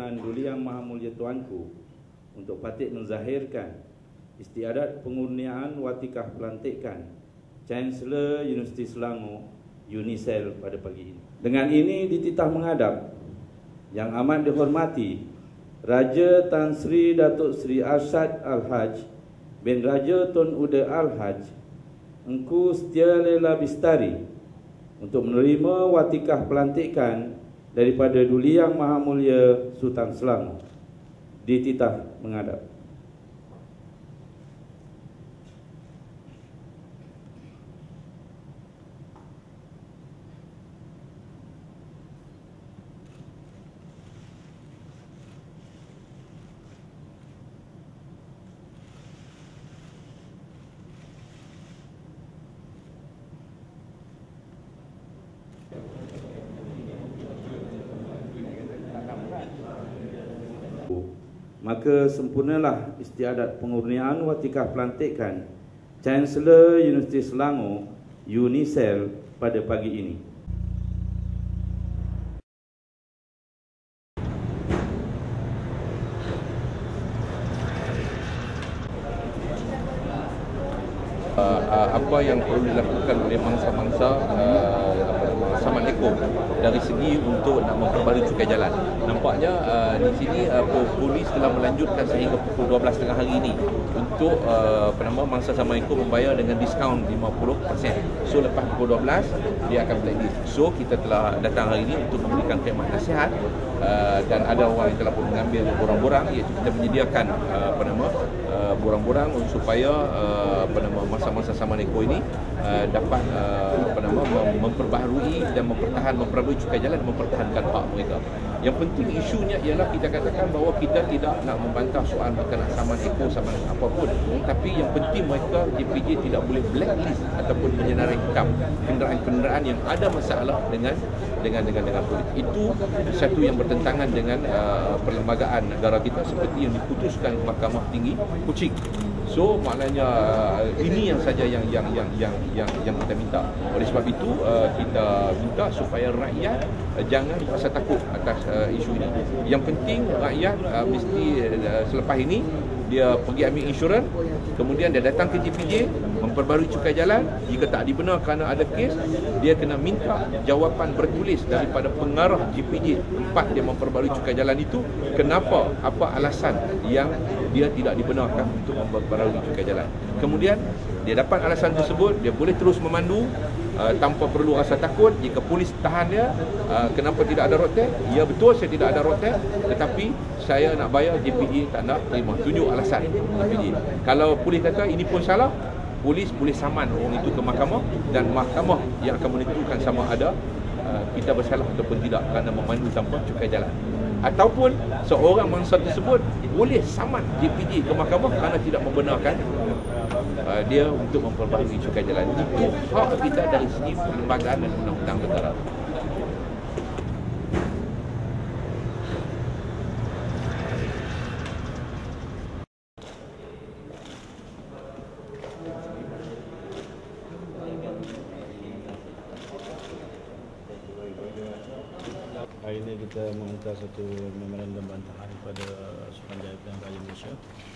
Ketuanan Duli Yang Maha Mulia Tuanku untuk patut menzahirkan istiadat pengurniaan watikah pelantikan Chancellor Universiti Selangor UNISEL pada pagi ini. Dengan ini dititah menghadap Yang amat dihormati Raja Tan Sri Datuk Sri Arsyad Al-Haj bin Raja Tun Uda Al-Haj Engku Setia Lela Bistari untuk menerima watikah pelantikan daripada Duli Yang Maha Mulia Sultan Selangor. Dititah menghadap. Maka sempurnalah istiadat pengurniaan watikah pelantikan Chancellor Universiti Selangor UNISEL pada pagi ini. Apa yang perlu dilakukan oleh mangsa-mangsa Saman Eko dari segi untuk nak memperbarui cukai jalan. Nampaknya di sini polis telah melanjutkan sehingga pukul 12.30 hari ini untuk mangsa Saman Eko membayar dengan diskaun 50%. So lepas pukul 12 dia akan blacklist. So kita telah datang hari ini untuk memberikan khidmat nasihat dan ada orang yang telah pun mengambil borang-borang, iaitu kita menyediakan borang-borang supaya masa-masa Saman Eko ini dapat memperbaharui dan memperbaharui cukai jalan dan mempertahankan hak mereka. Yang penting isunya ialah kita katakan bahawa kita tidak nak membantah soal berkenaan Saman Eko, Saman apapun, tapi yang penting mereka JPJ tidak boleh blacklist ataupun menyenaraikan kenderaan-kenderaan yang ada masalah dengan polis. Itu satu yang bertentangan dengan perlembagaan negara kita seperti yang diputuskan Mahkamah Tinggi Kuching. So maknanya ini yang saja yang kita minta. Oleh sebab itu kita minta supaya rakyat jangan rasa takut atas isu ini. Yang penting rakyat mesti selepas ini dia pergi ambil insurans, kemudian dia datang ke JPJ memperbarui cukai jalan. Jika tak dibenar kerana ada kes, dia kena minta jawapan bertulis daripada pengarah JPJ tempat dia memperbarui cukai jalan itu, kenapa, apa alasan yang dia tidak dibenarkan untuk memperbarui cukai jalan. Kemudian dia dapat alasan tersebut, dia boleh terus memandu tanpa perlu rasa takut. Jika polis tahan dia, kenapa tidak ada road tax? Ya betul saya tidak ada road tax, tetapi saya nak bayar, JPJ tak nak terima. Tunjuk alasan JPJ. Kalau polis kata ini pun salah, polis boleh saman orang itu ke mahkamah dan mahkamah yang akan menentukan sama ada kita bersalah ataupun tidak kerana memandu tanpa cukai jalan. Ataupun seorang mangsa tersebut boleh saman JPJ ke mahkamah kerana tidak membenarkan dia untuk memperbaharui cukai jalan. Itu hak kita dari segi perlembagaan dan undang-undang negara. Hari ini kita menghantar satu memorandum bantahan kepada Suruhanjaya Pilihan Raya Malaysia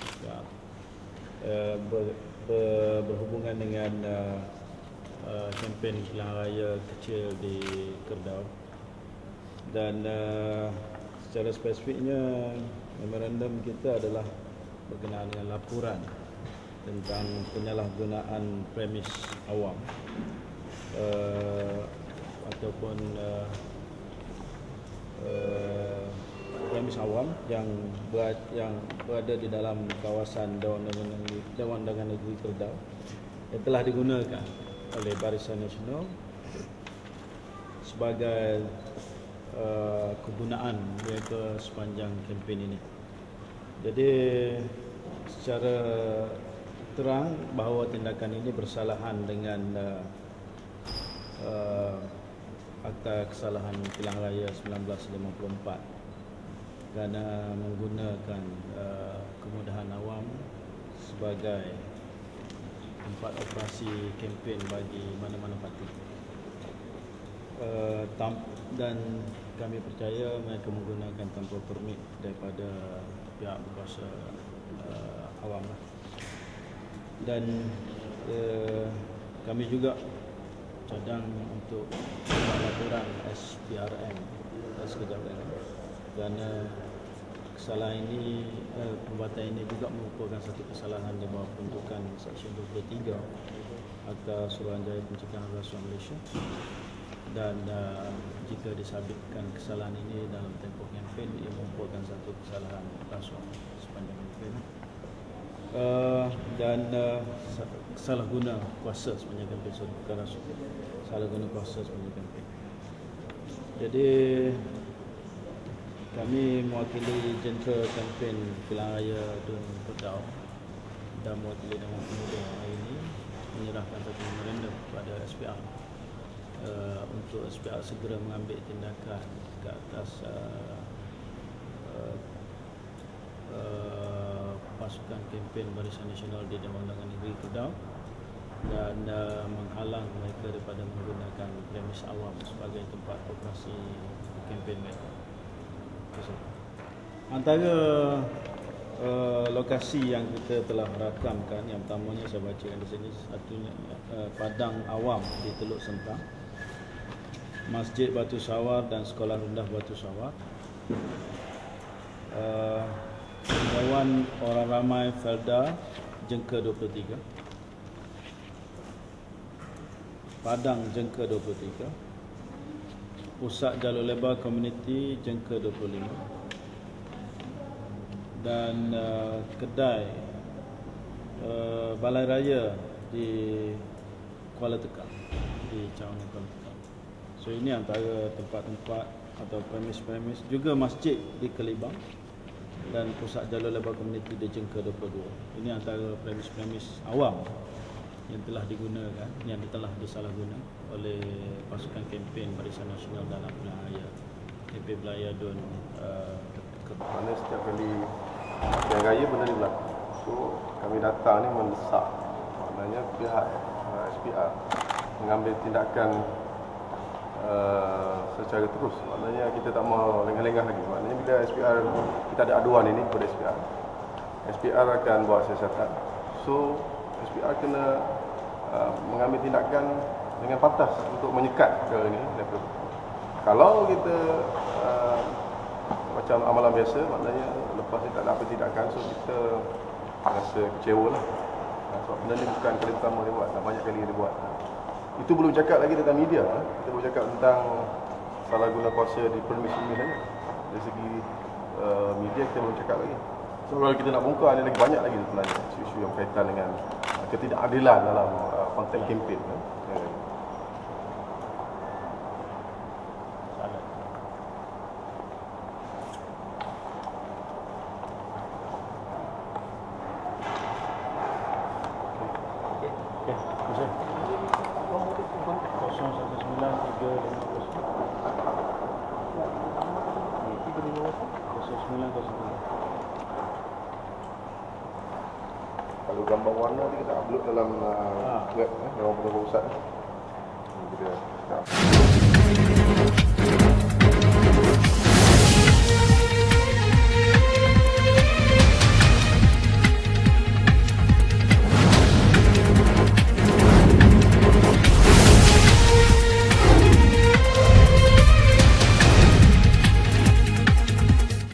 berhubungan dengan kempen Pilihan Raya kecil di Kedah. Dan secara spesifiknya memorandum kita adalah berkenaan dengan laporan tentang penyalahgunaan premis awam ataupun premis awam yang berada di dalam kawasan Dewan Undangan Negeri Kedah yang telah digunakan oleh Barisan Nasional sebagai kegunaan mereka sepanjang kempen ini. Jadi secara terang bahawa tindakan ini bersalahan dengan Akta Kesalahan Pilihan Raya 1954 kerana menggunakan kemudahan awam sebagai tempat operasi kempen bagi mana-mana parti. Dan kami percaya mereka menggunakan tanpa permit daripada pihak berkuasa awam lah. Dan kami juga cadang untuk laporan SPRM sekejap lagi, kerana kesalahan ini, perbuatan ini juga merupakan satu kesalahan di bawah peruntukan Seksyen 23 Akta Suruhanjaya Pencegahan Rasuah Malaysia. Dan jika disabitkan kesalahan ini dalam tempoh kempen, ia merupakan satu kesalahan rasuah sepanjang kempen. Dan salah guna kuasa sepanjang kempen, bukan rasuah, salah guna kuasa sepanjang kempen. Jadi kami mewakili jentera kempen Pilihan Raya Dun Pedau dan mewakili Dewan Pemuda hari ini menyerahkan satu memorandum kepada SPR untuk SPR segera mengambil tindakan ke atas pasukan kempen Barisan Nasional di Dewan Undangan Negeri Kedah dan menghalang mereka daripada menggunakan premis awam sebagai tempat operasi kempen mereka. Antara lokasi yang kita telah rakamkan, yang pertamanya saya bacakan di sini, satunya Padang Awam di Teluk Sentang, Masjid Batu Sawar dan Sekolah Rendah Batu Sawar, Dewan Orang Ramai Felda Jengka 23, Padang Jengka 23, Pusat Jalur Lebar Komuniti Jengka 25, dan kedai Balai Raya di Kuala Tekang, di Cawangan Kuala Tekang. So ini antara tempat-tempat atau premis-premis, juga masjid di Kelibang dan Pusat Jalur Lebar Komuniti di Jengka 22. Ini antara premis-premis awam yang telah digunakan, yang telah disalahguna oleh pasukan kempen Barisan Nasional dalam Pilihan Raya kempen Belaya Dun Mana setiap kali Pilihan Raya benda ni berlaku. So kami datang ni mendesak, maknanya pihak SPR mengambil tindakan secara terus. Maknanya kita tak mau lengah-lengah lagi. Maknanya bila SPR, kita ada aduan ini kepada SPR akan buat siasatan. So SPR kena mengambil tindakan dengan pantas untuk menyekat perkara ini. Kalau kita macam amalan biasa, maknanya lepas ni tak ada apa tindakan, so kita rasa kecewa lah. Sebab benda ni bukan kali pertama dia buat, banyak kali dia buat. Itu belum cakap lagi tentang media. Kita belum cakap tentang salah guna kuasa di permis-permis saja. Dari segi media kita belum cakap lagi. So kalau kita nak bongkar, ada lagi banyak lagi sebenarnya isu-isu yang berkaitan dengan ketidakadilan dalam konteks kempen. Kalau gambar warna ni kita upload dalam web Dewan Pemuda Pusat. Kita